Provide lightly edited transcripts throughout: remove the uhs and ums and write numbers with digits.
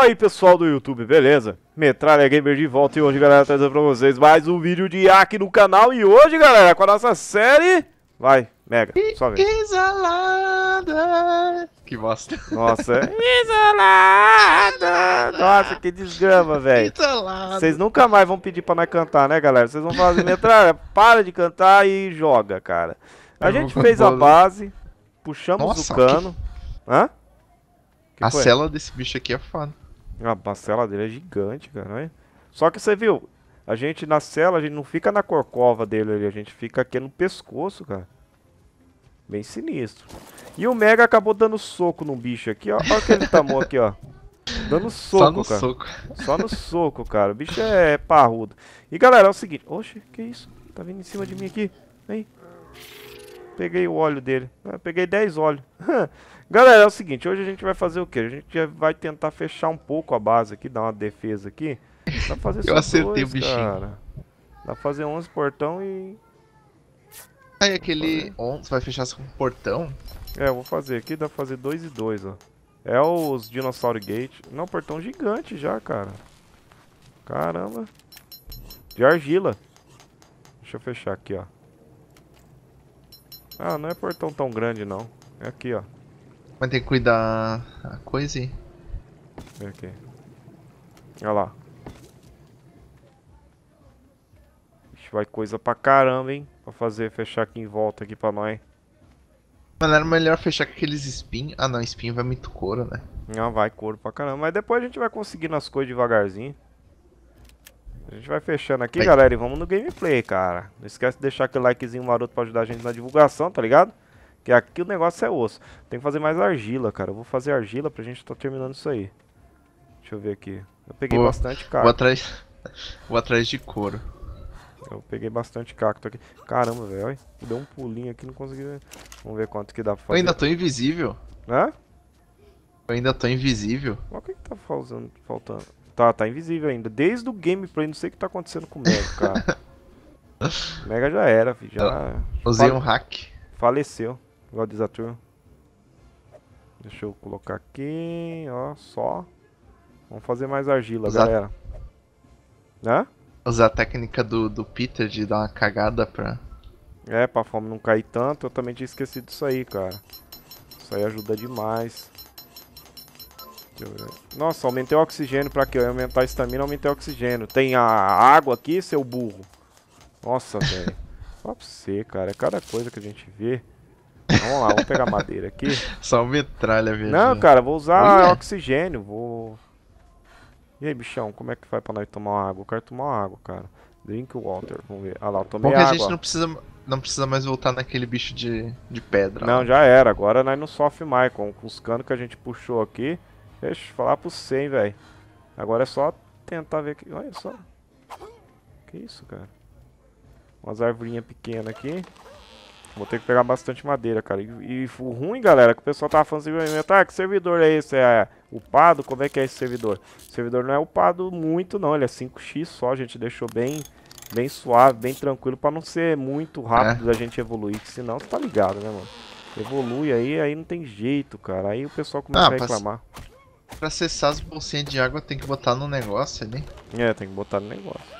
aí, pessoal do YouTube, beleza? Metralha Gamer de volta e hoje, galera, trazendo pra vocês mais um vídeo de aqui no canal. E hoje, galera, com a nossa série... Vai, Mega, só vem. Isolada. Que bosta. Nossa, isolada. Nossa, que desgrama, velho. Isolada. Vocês nunca mais vão pedir pra nós cantar, né, galera? Vocês vão fazer Metralha, para de cantar e joga, cara. A gente fez a base, puxamos o cano. Hã? A cela desse bicho aqui é foda. A cela dele é gigante, cara. Olha. Só que você viu, a gente na cela, a gente não fica na corcova dele ali, a gente fica aqui no pescoço, cara. Bem sinistro. E o Mega acabou dando soco no bicho aqui, ó. Olha aquele tamanho aqui, ó. Dando soco, só no cara. Soco. Só no soco, cara. O bicho é parrudo. E galera, é o seguinte. Oxe, que isso? Tá vindo em cima de mim aqui. Aí. Peguei o óleo dele. Peguei 10 óleos. Galera, é o seguinte, hoje a gente vai fazer o quê? A gente vai tentar fechar um pouco a base aqui, dar uma defesa aqui. Dá pra fazer Eu só acertei dois, o bichinho. cara. Dá pra fazer 11 portão e... Aí aquele... Você vai fechar com um portão? É, eu vou fazer aqui, dá pra fazer 2 e 2, ó. É os Dinosaur Gate. Não, portão gigante já, cara. Caramba. De argila. Deixa eu fechar aqui, ó. Ah, não é portão tão grande, não. É aqui, ó. Mas tem que cuidar a coisa aí. Vem aqui. Olha lá. Ixi, vai coisa pra caramba, hein? Pra fazer, fechar aqui em volta aqui pra nós. Mas não era melhor fechar com aqueles espinhos? Ah não, espinho vai muito couro, né? Não, vai couro pra caramba. Mas depois a gente vai conseguindo as coisas devagarzinho. A gente vai fechando aqui, galera, e vamos no gameplay, cara. Não esquece de deixar aquele likezinho maroto pra ajudar a gente na divulgação, tá ligado? Que aqui o negócio é osso. Tem que fazer mais argila, cara. Eu vou fazer argila pra gente tá terminando isso aí. Deixa eu ver aqui. Eu peguei bastante cacto. Vou atrás de couro. Eu peguei bastante cacto aqui. Caramba, velho. Deu um pulinho aqui, não consegui ver. Vamos ver quanto que dá pra fazer. Eu ainda tô invisível. Hã? Eu ainda tô invisível. Olha o que tá faltando. Tá invisível ainda. Desde o gameplay, não sei o que tá acontecendo com o Mega, cara. O Mega já era, filho. Já... Usei um hack. Faleceu. Igual diz a turma. Deixa eu colocar aqui, ó, só. Vamos fazer mais argila, galera. Hã? Usar a técnica do Peter de dar uma cagada pra... É, pra fome não cair tanto. Eu também tinha esquecido disso aí, cara. Isso aí ajuda demais. Deixa eu ver. Nossa, aumentei o oxigênio pra quê? Eu ia aumentar a estamina, aumentei o oxigênio. Tem a água aqui, seu burro. Nossa, velho. Só pra você, cara. É cada coisa que a gente vê. Vamos lá, vamos pegar madeira aqui. Só metralha, velho. Não, cara, vou usar oxigênio. Vou... E aí, bichão, como é que faz pra nós tomar uma água? Eu quero tomar uma água, cara. Drink water, vamos ver. Ah lá, eu tomei água. água. A gente não precisa mais voltar naquele bicho de pedra. Não, já era. Agora nós não sofre mais. Com os canos que a gente puxou aqui. Deixa eu falar pro 100, velho. Agora é só tentar ver aqui. Olha só. Que isso, cara. Umas arvorinhas pequenas aqui. Vou ter que pegar bastante madeira, cara. E o ruim, galera, que o pessoal tava falando assim, tá, que servidor é esse? É upado? Como é que é esse servidor? O servidor não é upado muito, não. Ele é 5x só. A gente deixou bem suave, bem tranquilo, pra não ser muito rápido da gente evoluir. Que senão, você tá ligado, né, mano? Evolui aí não tem jeito, cara. Aí o pessoal começa a reclamar. Pra acessar as bolsinhas de água, tem que botar no negócio ali. É, tem que botar no negócio.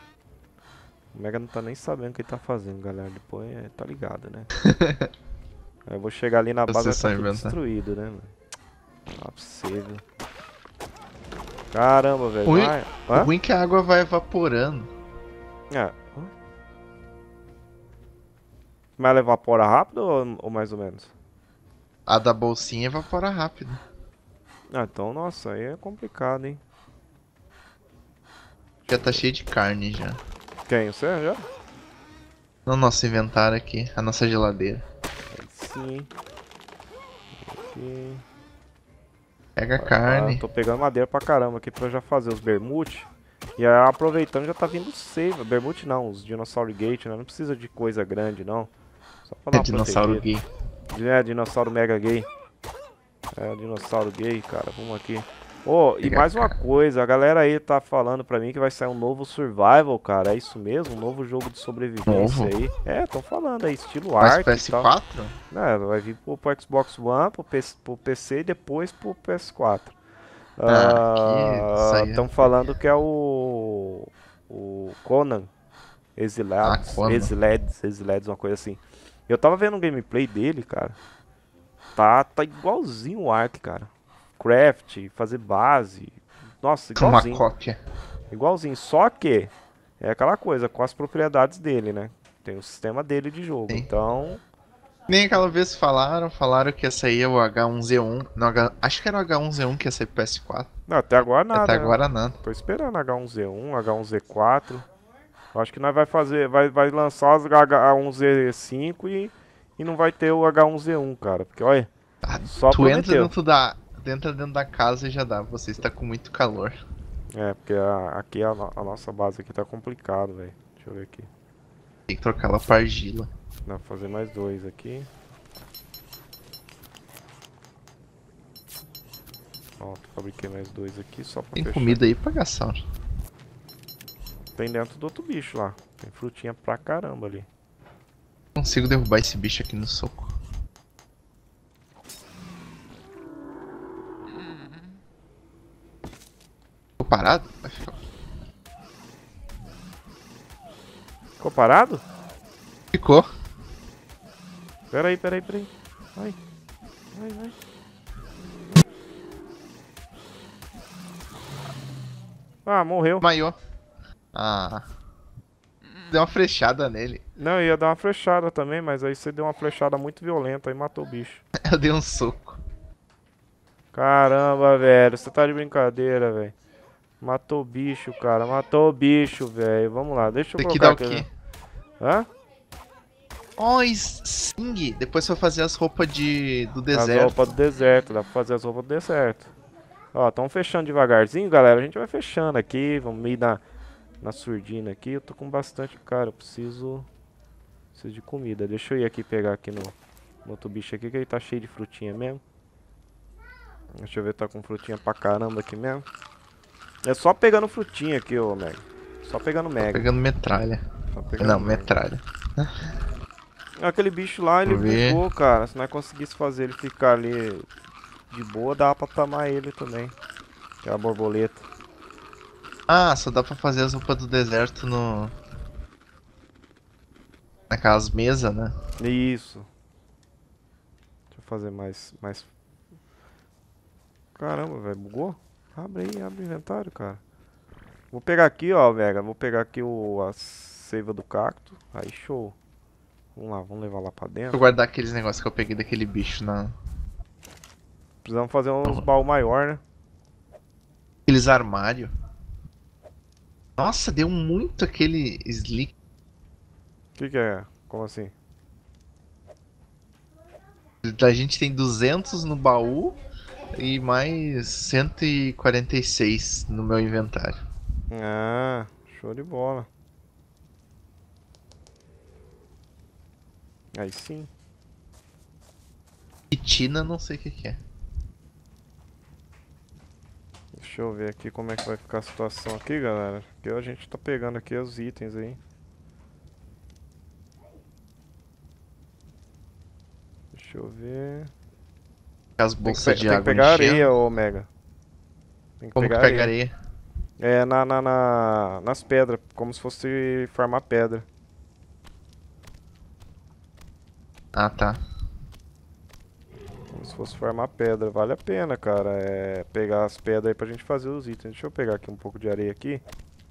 O Mega não tá nem sabendo o que ele tá fazendo, galera. Depois tá ligado, né? Aí eu vou chegar ali na base e tá tudo destruído, né, mano? Ah, pra você, viu? Caramba, velho. O ruim é que a água vai evaporando. É. Mas ela evapora rápido ou mais ou menos? A da bolsinha evapora rápido. Ah, então, nossa, aí é complicado, hein? Já tá cheio de carne já. Quem? Você já? No nosso inventário aqui, a nossa geladeira. Aí sim. Aqui. Pega a carne. Tô pegando madeira pra caramba aqui pra já fazer os bermute. E aí, aproveitando, já tá vindo save. Bermute não, os Dinosaur Gate, né? Não precisa de coisa grande, não. Só pra dar uma dinossauro gay. É, dinossauro mega gay. É, dinossauro gay, cara. Vamos aqui. Oh, e mais uma coisa, a galera aí tá falando pra mim que vai sair um novo Survival, cara. É isso mesmo? Um novo jogo de sobrevivência aí. É, tão falando aí, estilo Ark e tal. PS4? Não, vai vir pro Xbox One, pro PC e depois pro PS4. Que isso aí Estão falando que é o Conan. Conan. Exilads, uma coisa assim. Eu tava vendo um gameplay dele, cara. Tá igualzinho o Ark, cara. Craft, fazer base. Nossa, Uma igualzinho. cópia. Igualzinho. Só que é aquela coisa, com as propriedades dele, né? Tem o sistema dele de jogo. Sim. Então. Nem aquela vez falaram que ia sair o H1Z1. Não, acho que era o H1Z1 que ia sair pro PS4. Não, até agora Até nada, né? agora nada. Tô esperando H1Z1, H1Z4. Eu acho que nós vai fazer. Vai lançar os H1Z5 e não vai ter o H1Z1, cara. Porque olha, só Tu entra prometeu. dentro da casa e já dá. Você está com muito calor. É, porque aqui a nossa base aqui tá complicado, velho. Deixa eu ver aqui. Tem que trocar ela pra argila. Dá pra fazer mais 2 aqui. Ó, fabriquei mais 2 aqui só pra Tem fechar. comida aí pra gastar. Tem dentro do outro bicho lá. Tem frutinha pra caramba ali. Consigo derrubar esse bicho aqui no soco. Ficou parado? Vai ficar. Ficou parado? Ficou. Peraí. Vai. Vai. Ah, morreu. Maior. Ah. Deu uma flechada nele. Não, eu ia dar uma flechada também, mas aí você deu uma flechada muito violenta e matou o bicho. Eu dei um soco. Caramba, velho, você tá de brincadeira, velho. Matou o bicho, cara. Matou o bicho, velho. Vamos lá, deixa eu Isso aqui colocar dá o aqui. quê? Hã? Oh, Sing! Depois você vai fazer as roupas do As deserto. roupas do deserto, dá pra fazer as roupas do deserto. Ó, tamo fechando devagarzinho, galera. A gente vai fechando aqui, vamos meio na surdina aqui. Eu tô com bastante, cara. Eu preciso de comida. Deixa eu ir aqui pegar aqui no outro bicho aqui, que ele tá cheio de frutinha mesmo. Deixa eu ver, tá com frutinha pra caramba aqui mesmo. É só pegando frutinha aqui, ô Mega. Só pegando Mega. Pegando metralha. Só pegando Não, Mega. metralha. Aquele bicho lá, ele Vou ver. bugou, cara. Se nós conseguisse fazer ele ficar ali de boa, dava pra tamar ele também. Aquela borboleta. Ah, só dá pra fazer as roupas do deserto no... naquelas mesas, né? Isso. Deixa eu fazer mais... Caramba, velho, bugou? Abre aí, abre o inventário, cara. Vou pegar aqui, ó, Vega. Vou pegar aqui a seiva do cacto. Aí, show. Vamos lá, vamos levar lá pra Vou dentro. guardar aqueles negócios que eu peguei daquele bicho na... Precisamos fazer uns baús maior, né? Aqueles armários. Nossa, deu muito aquele slick. Que é? Como assim? A gente tem 200 no baú e mais 146 no meu inventário. Ah, show de bola. Aí sim. Pitina, não sei o que é. Deixa eu ver aqui como é que vai ficar a situação aqui, galera. Porque a gente tá pegando aqui os itens aí. Deixa eu ver. As Tem que, bolsas de tem que água pegar enchendo. areia, ô Mega. Tem que Como que pegar pega areia. areia? É, nas pedras, como se fosse farmar pedra. Ah, tá. Como se fosse farmar pedra. Vale a pena, cara. É pegar as pedras aí pra gente fazer os itens. Deixa eu pegar aqui um pouco de areia aqui.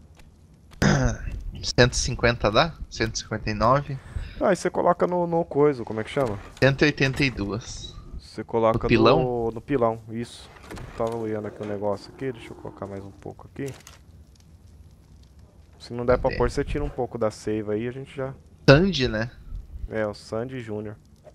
150 dá? 159? Ah, e você coloca no coisa, como é que chama? 182. Você coloca No pilão? no pilão, isso. Eu tava olhando aqui o negócio aqui, deixa eu colocar mais um pouco aqui. Se não der pra Cadê? pôr, você tira um pouco da seiva aí, a gente já... Sandy, né? É, o Sandy Júnior.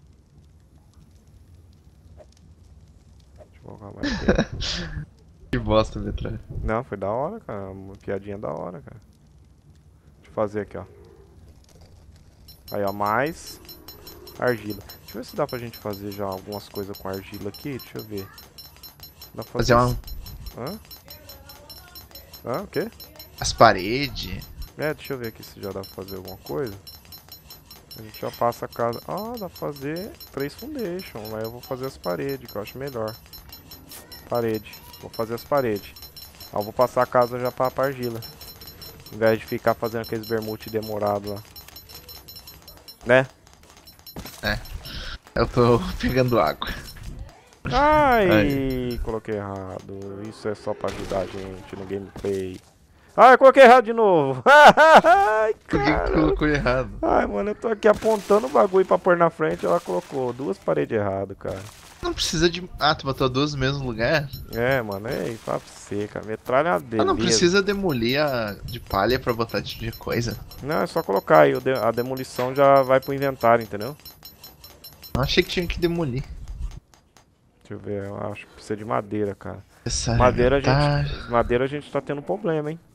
Deixa eu colocar mais aqui. Que bosta, metralha. Não, foi da hora, cara. Uma piadinha da hora, cara. Deixa eu fazer aqui, ó. Aí, ó, mais argila. Deixa eu ver se dá pra gente fazer já algumas coisas com argila aqui. Deixa eu ver. Dá pra Fazer uma... Hã? Hã? O quê? as paredes. É, deixa eu ver aqui se já dá pra fazer alguma coisa. A gente já passa a casa. Ah, dá pra fazer 3 foundation. Aí eu vou fazer as paredes, que eu acho melhor. Parede. Vou fazer as paredes. Aí eu vou passar a casa já pra argila. Ao invés de ficar fazendo aqueles bermute demorado lá. Né? Eu tô pegando água. Ai, coloquei errado. Isso é só pra ajudar a gente no gameplay. Ai, coloquei errado de novo. Ai, Por que cara. colocou errado? Ai, mano, eu tô aqui apontando o bagulho pra pôr na frente. Ela colocou duas paredes erradas, cara. Não precisa de. Ah, tu botou duas no mesmo lugar? É, mano, ei, fala pra você, cara. Metralhadeira. Ah, não precisa demolir a de palha pra botar tipo de coisa. Não, é só colocar aí. A demolição já vai pro inventário, entendeu? Eu achei que tinha que demolir. Deixa eu ver, eu acho que precisa de madeira, cara. Essa Madeira a gente tá tendo problema, hein?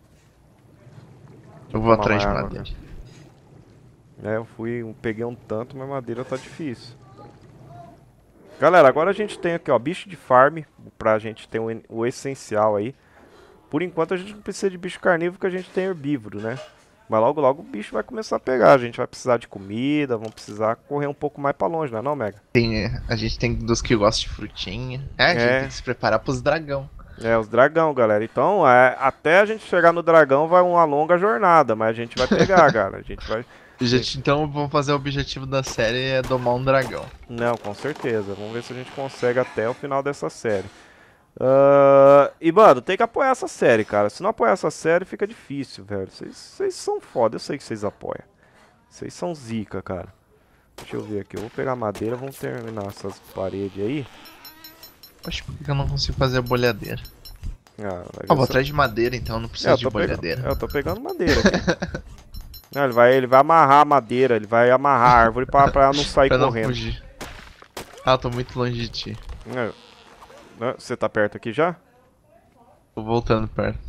Eu vou Tomar atrás de mais água, madeira. É, peguei um tanto, mas madeira tá difícil. Galera, agora a gente tem aqui, ó, bicho de farm, pra gente ter o essencial aí. Por enquanto a gente não precisa de bicho carnívoro, porque a gente tem herbívoro, né? Mas logo logo o bicho vai começar a pegar, a gente vai precisar de comida, vamos precisar correr um pouco mais pra longe, não é Mega? A gente tem dos que gostam de frutinha. A gente tem que se preparar pros dragão. É, os dragão, galera. Então, até a gente chegar no dragão vai uma longa jornada, mas a gente vai pegar, cara. A gente vai... Então vamos fazer o objetivo da série é domar um dragão. Não, com certeza. Vamos ver se a gente consegue até o final dessa série. E, mano, tem que apoiar essa série, cara. Se não apoiar essa série, fica difícil, velho. Vocês são foda, eu sei que vocês apoiam. Vocês são zica, cara. Deixa eu ver aqui. Eu vou pegar madeira, vamos terminar essas paredes aí. Acho que eu não consigo fazer a bolhadeira. Vou atrás de madeira, então não precisa de bolhadeira. Eu tô pegando madeira aqui. Não, ele vai amarrar a madeira, ele vai amarrar a árvore pra ela não sair pra correndo. Não fugir. Ah, eu tô muito longe de ti. Você tá perto aqui já? Tô voltando perto.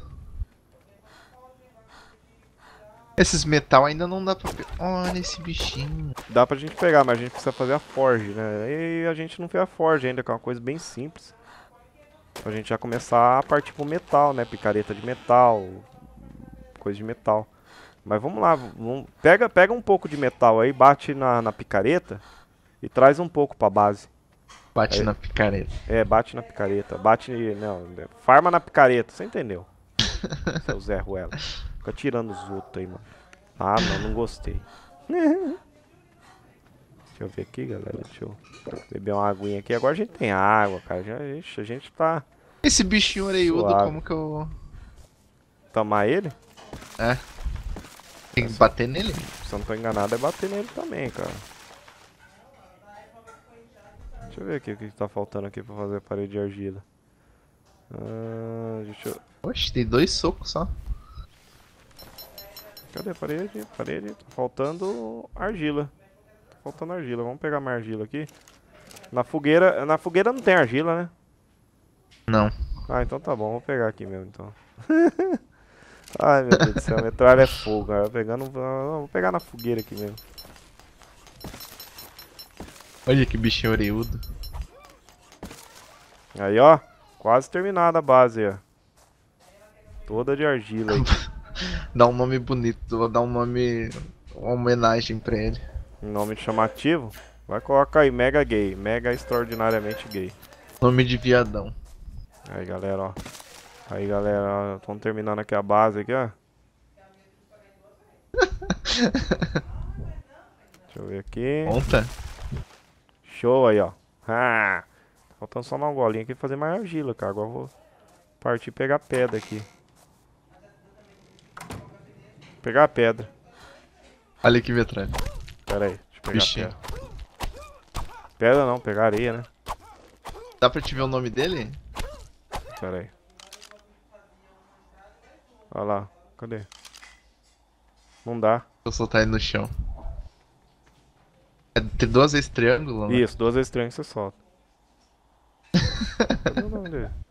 Esses metal ainda não dá pra pegar. Olha esse bichinho. Dá pra gente pegar, mas a gente precisa fazer a forge, né? E a gente não fez a forge ainda, que é uma coisa bem simples. Pra gente já começar a partir pro metal, né? Picareta de metal, coisa de metal. Mas vamos lá, pega um pouco de metal aí, bate na picareta e traz um pouco pra base. Bate na picareta. É, bate na picareta. Não, farma na picareta, você entendeu? Seu Zé Ruela. Fica tirando os outros aí, mano. Ah, não gostei. Deixa eu ver aqui, galera. Deixa eu beber uma aguinha aqui. Agora a gente tem água, cara. A gente tá... Esse bichinho oreiudo, como que eu... Tomar ele? É. Tem que bater nele? Se eu não tô enganado, é bater nele também, cara. Deixa eu ver aqui o que tá faltando aqui pra fazer a parede de argila. Deixa eu... Oxe, tem 2 socos só. Cadê a parede? Parede. Tá faltando argila. Tá faltando argila. Vamos pegar mais argila aqui. Na fogueira não tem argila, né? Não. Ah, então tá bom. Vou pegar aqui mesmo, então. Ai, meu Deus do céu. A metralha é fogo, cara. Vou pegar na fogueira aqui mesmo. Olha que bichinho oreudo. Aí, ó. Quase terminada a base, ó. Toda de argila aí. Dá um nome bonito. Vou dar um nome... Uma homenagem pra ele. Um nome chamativo? Vai colocar aí, mega gay. Mega extraordinariamente gay. Nome de viadão. Aí, galera, ó. Aí, galera, estamos terminando aqui a base aqui, ó. Deixa eu ver aqui. Conta. Show aí, ó. Faltando só uma golinha aqui e fazer mais argila, cara. Agora eu vou partir e pegar pedra aqui. Pegar a pedra. Olha que metralha. Pera aí, deixa eu pegar Bichinho. a pedra. Pedra não, pegar areia, né? Dá pra te ver o nome dele? Pera aí. Olha lá, cadê? Não dá. Vou soltar ele no chão. Tem 2 vezes triângulo, né? Isso, 2 vezes estranho você solta. Cadê o nome dele?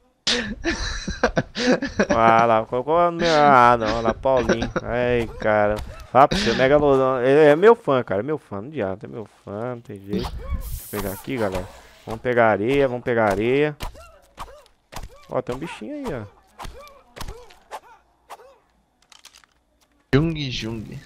Ah lá, colocou o meu. Ah não, olha lá, Paulinho. Ai, cara. Ah, você Megalodon. Ele é meu fã, cara. É meu fã, não adianta. É meu fã, não tem jeito. Deixa eu pegar aqui, galera. Vamos pegar areia, vamos pegar areia. Ó, tem um bichinho aí, ó. Jung.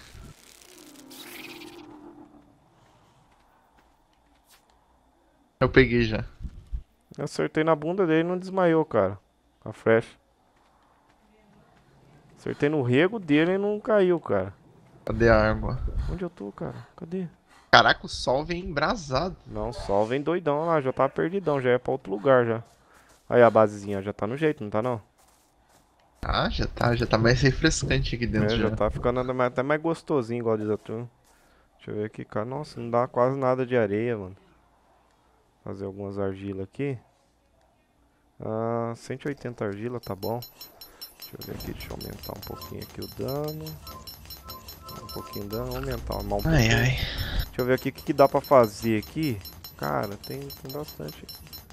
Eu peguei já. Eu acertei na bunda dele e não desmaiou, cara. A flecha. Acertei no rego dele e não caiu, cara. Cadê a água? Onde eu tô, cara? Cadê? Caraca, o sol vem embrasado. Não, o sol vem doidão lá, já tá perdidão, já é pra outro lugar já. Aí a basezinha já tá no jeito, não tá não? Ah, já tá mais refrescante aqui dentro É, já já. tá ficando até mais gostosinho, igual diz a turma. Deixa eu ver aqui, cara. Nossa, não dá quase nada de areia, mano. Fazer algumas argilas aqui. Ah, 180 argila, tá bom. Deixa eu ver aqui, deixa eu aumentar um pouquinho aqui o dano. Um pouquinho o dano, aumentar um pouquinho. Ai, ai. Deixa eu ver aqui o que dá pra fazer aqui. Cara, tem bastante.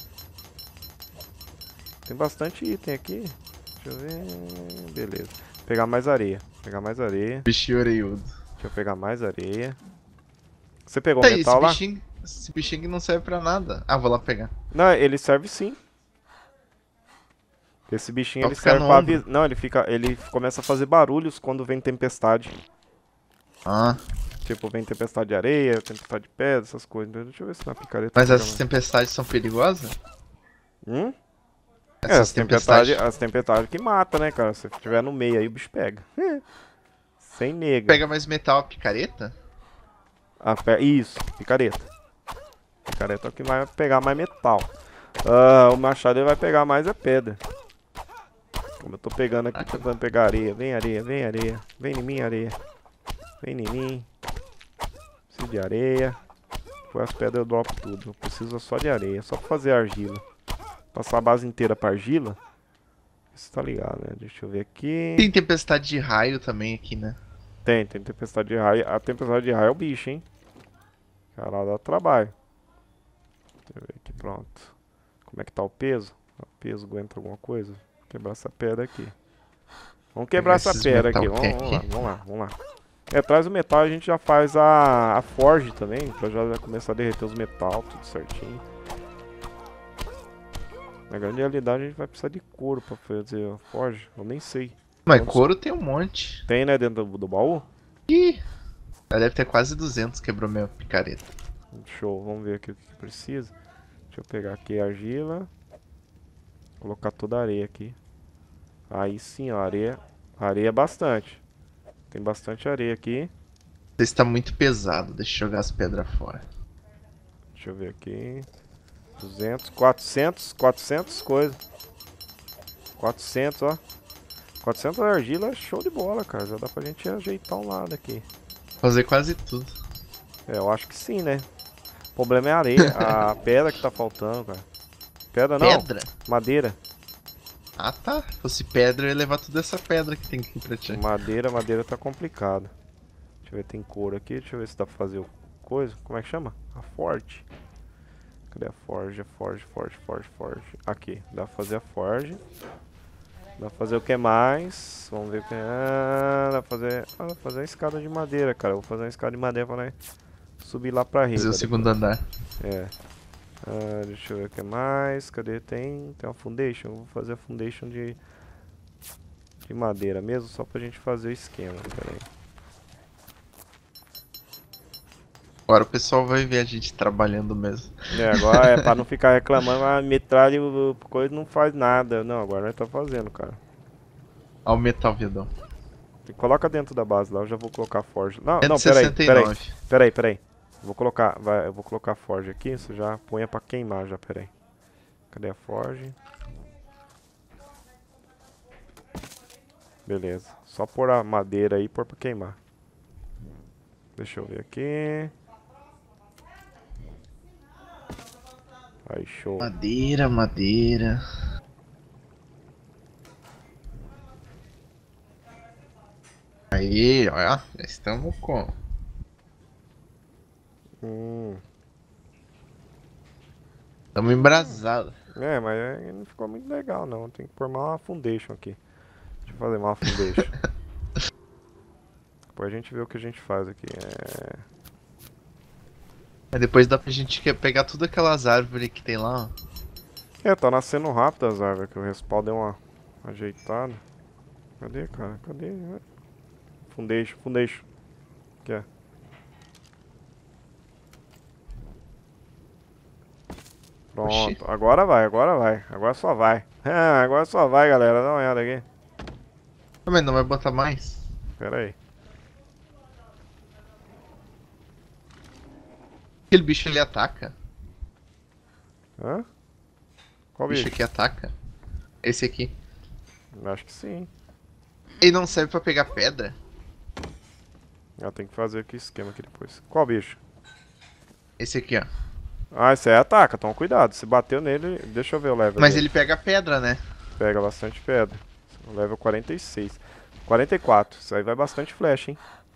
Tem bastante item aqui. Deixa eu ver. Beleza. Pegar mais areia. Pegar mais areia. Bichinho orelhudo. Deixa eu pegar mais areia. Você pegou o Aí, metal lá? esse bichinho que não serve pra nada. Ah, vou lá pegar. Não, ele serve sim. Esse bichinho Só ele ficar serve no pra ombro. avisar. Não, ele começa a fazer barulhos quando vem tempestade. Ah, Tipo, vem tempestade de areia, tempestade de pedra, essas coisas. Deixa eu ver se na picareta mas pega essas mais. tempestades são perigosas? Hum? É, Essas tempestades. as tempestades que mata, né, cara? Se estiver no meio aí, o bicho pega. Sem nega. Pega mais metal a picareta? Isso, picareta. Picareta é o que vai pegar mais metal. Ah, o machado ele vai pegar mais a pedra. Como eu tô pegando aqui, tentando pegar areia. Vem areia, vem areia. Vem em mim, areia. Vem em mim. Preciso de areia. Depois as pedras eu dropo tudo. Eu preciso só de areia, só pra fazer argila. Passar a base inteira pra argila. Você tá ligado, né? Deixa eu ver aqui. Tem tempestade de raio também aqui, né? Tem tempestade de raio. A tempestade de raio é o bicho, hein? Cara, dá trabalho. Deixa eu ver aqui, pronto. Como é que tá o peso? O peso aguenta alguma coisa? Vou quebrar essa pedra aqui. Vamos quebrar Pegar essa esses pedra metal aqui. que tem Vamos lá, aqui. vamos lá, vamos lá. É, traz o metal e a gente já faz a forge também, pra já começar a derreter os metal, tudo certinho. Na grande realidade a gente vai precisar de couro pra fazer a forge, eu nem sei. Mas Quantos couro tem um monte. tem, né, dentro do baú? Ih, já deve ter quase 200, quebrou minha picareta. Show, vamos ver aqui o que precisa. Deixa eu pegar aqui a argila. Colocar toda a areia aqui. Aí sim, ó, areia. Areia é bastante. Tem bastante areia aqui. Esse tá muito pesado, deixa eu jogar as pedras fora. Deixa eu ver aqui. 200, 400 coisas. 400, ó. 400 argila, show de bola, cara. Já dá pra gente ajeitar um lado aqui. Fazer quase tudo. É, eu acho que sim, né? O problema é a areia, a pedra que tá faltando, cara. Pedra não, Pedra? madeira. Ah tá, se fosse pedra eu ia levar toda essa pedra que tem aqui pra ti. Madeira tá complicado. Deixa eu ver, tem couro aqui. Deixa eu ver se dá pra fazer coisa. Como é que chama? A forge. Cadê a forge? Forge. Aqui, dá pra fazer a forge. Dá pra fazer o que mais? Vamos ver o que. Dá pra fazer a escada de madeira, cara. Eu vou fazer uma escada de madeira pra nós subir lá pra Fazer riba. o segundo andar. É. Deixa eu ver o que mais. Cadê? Tem uma foundation. Eu vou fazer a foundation de madeira mesmo, só pra gente fazer o esquema. Pera aí. Agora o pessoal vai ver a gente trabalhando mesmo. Agora é pra não ficar reclamando, a metralha o coisa não faz nada. Não, agora nós tá fazendo, cara. Olha o metal viadão. Coloca dentro da base lá, eu já vou colocar a forge. Não, peraí. 169. Eu vou colocar a forge aqui, você já põe pra queimar já, peraí. Cadê a forge? Beleza, só pôr a madeira aí e pôr pra queimar. Deixa eu ver aqui. Aí, show. Madeira. Aí, olha, já estamos com. Estamos embrasados. Mas não ficou muito legal não, tem que pôr mais uma foundation aqui. Deixa eu fazer mais uma foundation. Depois a gente vê o que a gente faz aqui. Aí depois dá pra gente pegar tudo aquelas árvores que tem lá, ó. Tá nascendo rápido as árvores, que o respawn deu uma ajeitada. Cadê, cara? Cadê? Foundation. Que é? Oxi. Pronto, agora vai, agora vai. Agora só vai. Ah, agora só vai, galera. Dá uma olhada aqui. Mas não vai botar mais? Pera aí. Aquele bicho ele ataca? Hã? Qual O bicho bicho? aqui ataca? Esse aqui. Acho que sim. Ele não serve pra pegar pedra? Ah, tem que fazer aqui esquema aqui depois. Qual bicho? Esse aqui, ó. Ah, esse aí ataca, toma cuidado. Se bateu nele, deixa eu ver o level Mas dele. ele pega pedra, né? Pega bastante pedra. Level 46. 44. Isso aí vai bastante flecha, hein?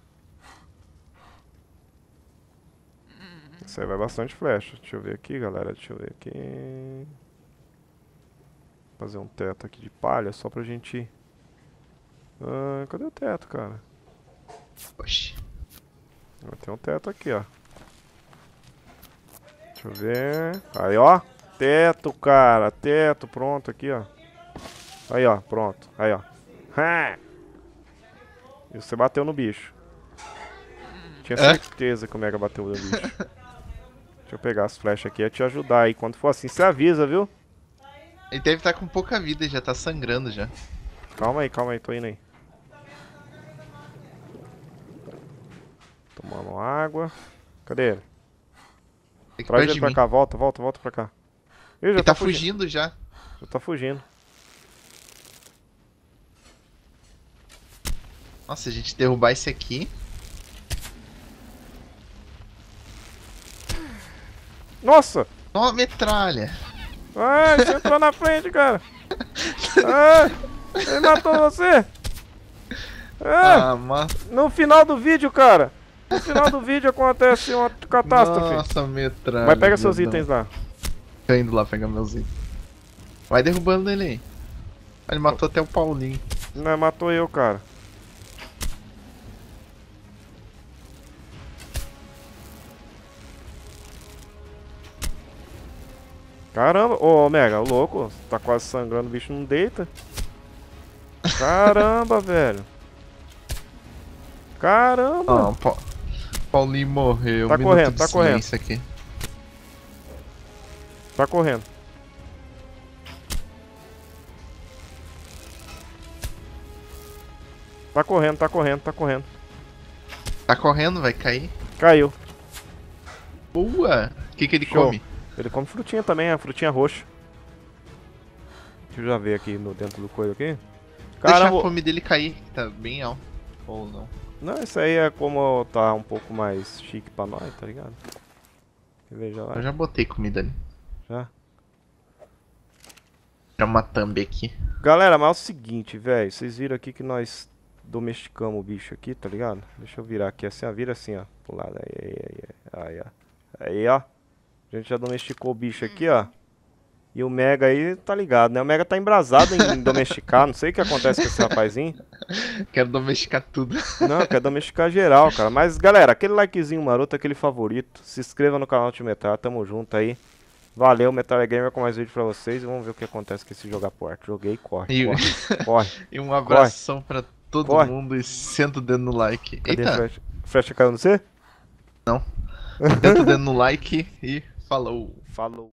Isso aí vai bastante flecha. Deixa eu ver aqui, galera. Deixa eu ver aqui. Fazer um teto aqui de palha só pra gente... Ah, cadê o teto, cara? Oxi. Tem um teto aqui, ó. Deixa eu ver. Aí, ó. Teto, cara. Teto, pronto aqui, ó. Aí, ó. Pronto. Aí, ó. Ha! E você bateu no bicho. Tinha certeza que o Mega bateu no bicho. Deixa eu pegar as flechas aqui e te ajudar aí. Quando for assim, você avisa, viu? Ele deve estar com pouca vida, já tá sangrando já. Calma aí. Tô indo aí. Tomando água. Cadê ele? Tem que Traz perto ele de pra mim. cá. Volta pra cá. Ih, já Ele tá fugindo já. Já tá fugindo. Nossa, a gente derrubar esse aqui. Nossa! Ó, metralha. Ah, você entrou na frente, cara. Ah, ele matou você. Ah, Ah, mas... no final do vídeo, cara. No final do vídeo acontece uma catástrofe. Nossa, metralha. Mas pega seus grandão. itens lá. Tô indo lá pegar meus itens. Vai derrubando ele aí. Ele matou até o Paulinho. Não, matou eu, cara. Caramba, ô Mega, o louco, tá quase sangrando, o bicho não deita. Caramba, velho. Caramba. Ah, Paulinho morreu. Tá Um correndo, minuto de tá correndo. silêncio aqui. Tá correndo. Tá correndo. Tá correndo, vai cair. Caiu. Boa! O que ele Show. come? Ele come frutinha também, a frutinha roxa. Deixa eu já ver aqui no dentro do coelho aqui. Deixa a Caramba. fome dele cair, que tá bem alto. Ou não. Não, isso aí é como tá um pouco mais chique pra nós, tá ligado? Veja lá. Eu já botei comida ali. Já. Já uma thumb aqui. Galera, mas é o seguinte, velho. Vocês viram aqui que nós domesticamos o bicho aqui, tá ligado? Deixa eu virar aqui assim, ó. Vira assim, ó. Pro lado. Aí, ó. Aí, ó. A gente já domesticou o bicho aqui, ó. E o Mega aí, tá ligado, né? O Mega tá embrasado em domesticar. Não sei o que acontece com esse rapazinho. Quero domesticar tudo. Não, quer domesticar geral, cara. Mas, galera, aquele likezinho maroto, aquele favorito. Se inscreva no canal do Metralha, tamo junto aí. Valeu, Metralha Gamer com mais vídeo pra vocês. E vamos ver o que acontece com esse jogar porta. Joguei e corre, E, corre. e um abração pra todo Corre. mundo e senta o dedo no like. Cadê a Eita, flecha? Flecha caiu no C? senta o dedo no like e falou. Falou.